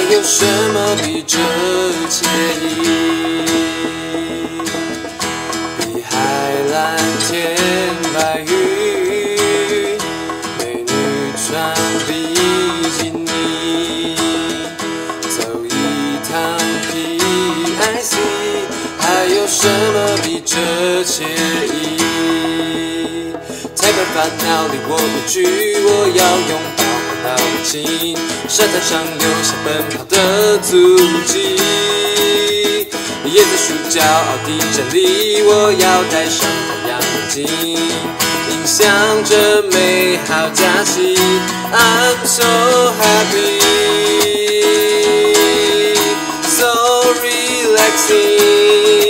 有什么比这惬意？比海蓝天白云，美女穿比基尼，走一趟 PIC， 还有什么比这惬意？台北烦恼离我远去，我要拥抱环岛的情，沙滩上留下奔跑的足迹。椰子树骄傲地站立，我要戴上太阳眼镜，影响着美好假期。I'm so happy, so relaxing。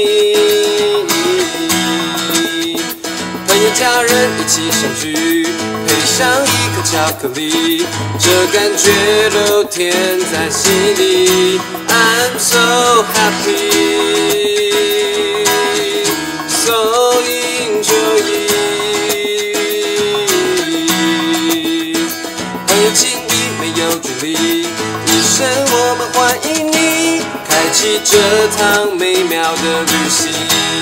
朋友家人一起相聚，配上一颗巧克力，这感觉都甜在心里。I'm so happy, so enjoy。朋友情谊没有距离，一生我们欢迎你，开启这趟美妙的旅行。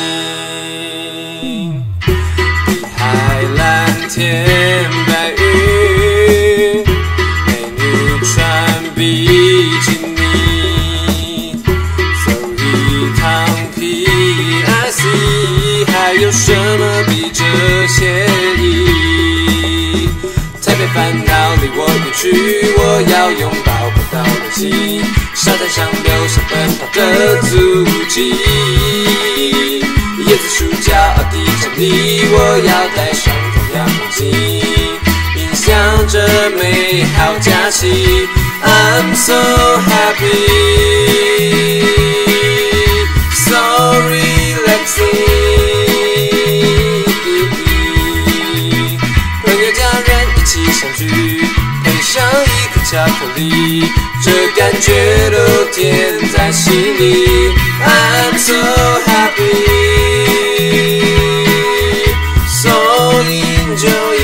海蓝天白云，美女穿比基尼，走一趟 PIC， 还有什么比这惬意？台北烦恼离我远去，我要拥抱环岛的情，沙滩上留下奔跑的足迹。椰子树骄傲地站立，我要戴上太阳眼镜，影响着美好假期。I'm so happy, so relaxing。朋友家人一起相聚，配上一颗巧克力，这感觉都甜在心里。I'm so happy, so enjoy。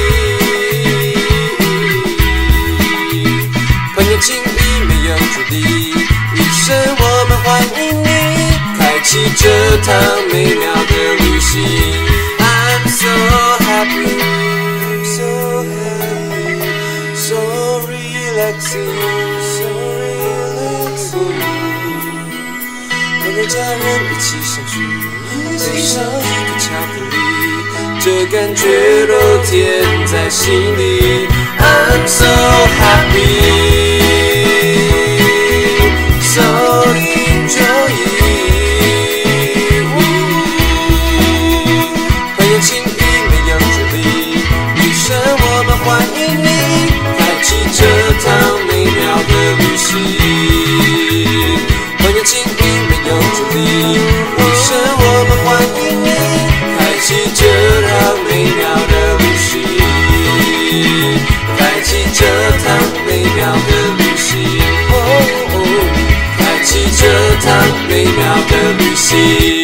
朋友情谊没有距离，一生我们欢迎你，开启这趟美妙的旅行。I'm so happy, so happy, so relaxing, so relaxing。朋友家人一起相聚，配上一颗巧克力，这感觉都甜在心里。I'm so happy, so enjoy。朋友情谊没有距离，一生我们欢迎你，开启这趟美妙的旅行。朋友情谊没有距离，一生我们欢迎你，开启这趟美妙的旅行，开启这趟美妙的旅行，开启这趟美妙的旅行。